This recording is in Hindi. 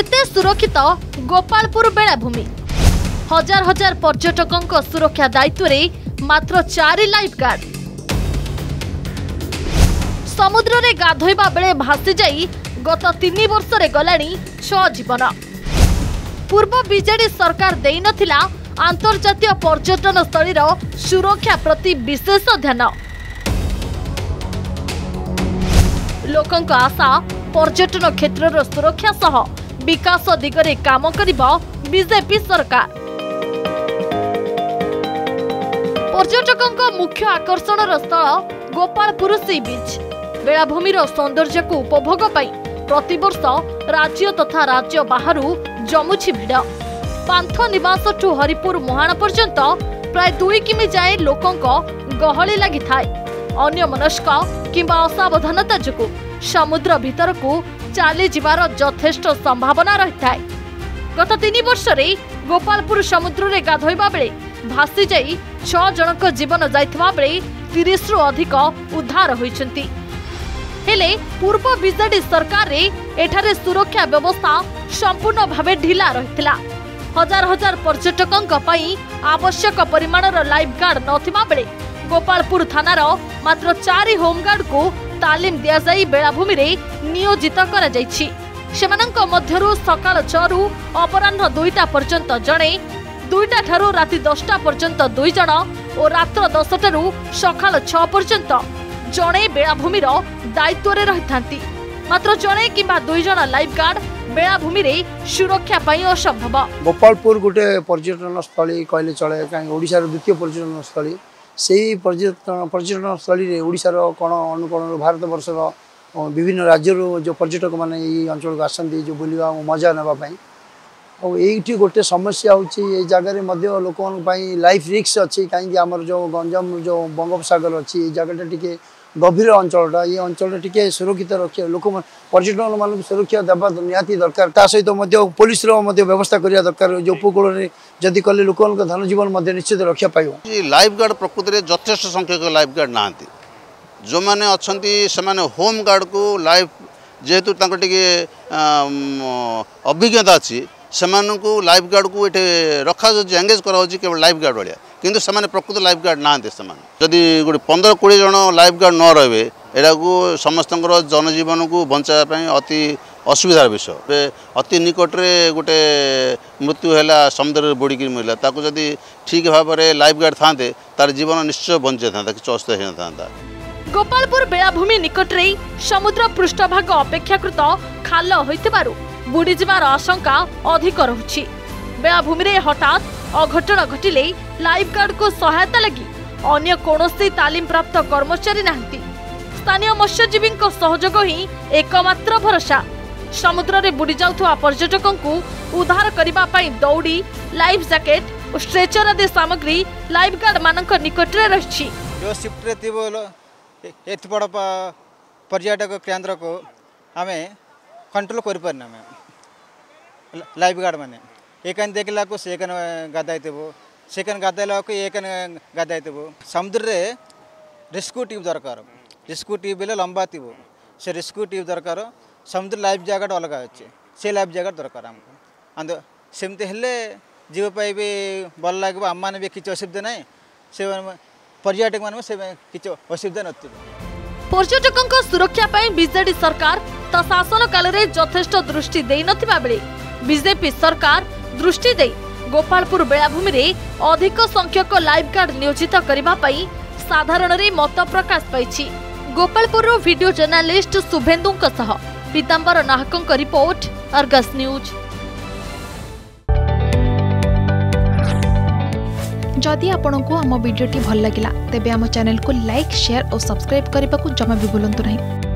केते सुरक्षित गोपालपुर बेलाभूमि हजार हजार पर्यटकों सुरक्षा दायित्व रे मात्र 4 लाइफ गार्ड समुद्र रे गाधोइबा बेले भासी जाई गत 3 वर्ष रे गलानी 6 जीवन पूर्व बीजेडी सरकार देई नथिला अंतर्जातीय पर्यटन स्थली सुरक्षा प्रति विशेष ध्यान लोकंक आशा पर्यटन क्षेत्र सुरक्षा सह विकास दिगरे काम करिबा बीजेपी सरकार पर्यटकों मुख्य आकर्षण स्थल गोपालपुर सी बीच बेलाभूमि सौंदर्य को उपभोग पाई प्रतिवर्ष राज्य तथा राज्य बाहरु जमुछि भिड़ पांथ निवास ठू हरिपुर मुहाण पर्यंत प्राय 2 किमी जाए लोकों गहली लगी थाए अन्य मनस्क किंबा असावधानता जोगु समुद्र भीतर को चली जीवार यथेष्ट संभावना रही है। गत 3 वर्ष रे गोपालपुर समुद्र रे गाधोइबा बेले भासी जाई 6 जनक जीवन जाइथवा बेले 30 रु अधिक उद्धार होइछंती हेले पूर्व बीजेडी सरकार रे एठारे सुरक्षा व्यवस्था संपूर्ण भावे ढिला रहितला हजार हजार पर्यटकों पई आवश्यक परिमाणर लाइफ गार्ड नथिबा बेले गोपालपुर थानार मात्र 4 होमगार्ड को तालीम दिया जाई बेलाभूमि रे नियोजित करा जाइछि सेमानंक मध्यरु सकाळ 6 रु अपराह्न 2टा पर्यंत जणे 2टा ठारू राति 10टा पर्यंत 2 जण और रात्र 10 ठारू सकाळ 6 पर्यंत जणे बेलाभूमि रो दायित्व रे रहिथांती मात्र जणे किबा 2 जण लाइफ गार्ड बेलाभूमि रे सुरक्षा पई असंभव। गोपालपुर गोटे पर्यटन स्थली कहले चले काई ओडिसा रो द्वितीय पर्यटन स्थली सेही पर्यटन स्थली रे ओडिसा रो कोन अनुकोण भारत वर्ष रो विभिन्न राज्य रो जो पर्यटक माने ई अंचल को आसंती जो बुलिवा मजा नेबा पई और एठी गोटे समस्या होची ए जगह रे मध्य लोकन पई लाइफ रिस्क अछि काई हमर जो गंजाम जो बंगोपसागर अछि ए जगहटा टिके गभीर अंचलटा ये अंचल टिके सुरक्षित रखिया लोक पर्यटन मान सुरक्षा देवा निहाती दरकार ता सहित पुलिस व्यवस्था करिया दरकार जो उपकूल रे जदि कले लोक धन जीवन निश्चित रक्षा पाइब। लाइफ गार्ड प्रकृति रे यथेष्ट संख्यक लाइफ गार्ड नांती जो माने अछंती से माने होम गार्ड को लाइफ जेहेतु तांको टिके अभिज्ञता अछि सेमानकु लाइफ गार्ड को एटे रखा जो एंगेज करा केवल लाइफ गार्ड वालिया किंतु सेमाने प्रकृत लाइफ गार्ड नांते सेमाने जदि गोटे 15-20 जन लाइफ गार्ड न रहे एटा को समस्त जनजीवन को बचाया पई अति असुविधार विषय अति निकट रे गोटे मृत्यु हैला समुद्र बुड़ी की मिला ताको जदि ठीक भाव में लाइफ गार्ड थांते तार जीवन निश्चय बंचे था कि चौस्ते ही था। गोपालपुर बेलाभूमि निकट रे समुद्र पृष्ठभाग अपेक्षाकृत खाल होइतिबारु बुड़ी जिबार आशंका अधिक रहुछि बेलाभूमि रे हठात अघटन घटिले लाइफ गार्ड को सहायता लगी अन्य कोनोसी तालीम प्राप्त कर्मचारी नाहंती स्थानीय मत्स्यजीवी सहयोग ही एकमात्र भरोसा समुद्र रे बुड़ी जाउथवा पर्यटकों को उद्धार करिबा पई दौड़ी लाइफ जैकेट और स्ट्रेचर आदि सामग्री लाइफ गार्ड मानक निकट रे रहिछि जो शिफ्ट रे तिबो एत बड़ पर्यटक केंद्र को आमे कंट्रोल कर पारना लाइफ गार्ड माने एकन देखला को सेकन गादाइतेबो सेकन गादाइला को एकन गादाइतेबो समुद्र रे रेस्क्यू टीम दरकार रेस्क्यू टीम बेले लंबा थिबो से रेस्क्यू टीम दरकार समुद्र लाइफ जैकेट अलग अच्छे से लाइफ जैकेट दरकार हमको अंद सेमते हेले जीव पाई भी भल लागबो आम माने भी किछ असुविधा नाही से पर्यटक माने से किछ असुविधा नथि पर्यटकों सुरक्षा पई बीजेडी सरकार ता शासन काल रे यथेष्ट दृष्टि देई नथिबा बेले बीजेपी सरकार दृष्टि दे गोपालपुर बेलाभूमि रे अधिक संख्यक लाइफ गार्ड नियोजित करिबा पई साधारण रे मत प्रकाश पाइछि। गोपालपुर रो वीडियो जर्नलिस्ट शुभेन्दु सह पीतांबर नाहकंक रिपोर्ट अर्गस न्यूज। जदि आपंक आम भिडी भल लगा तेब आम चैनल को लाइक शेयर और सब्सक्राइब करने को जमा भी भूलु नहीं।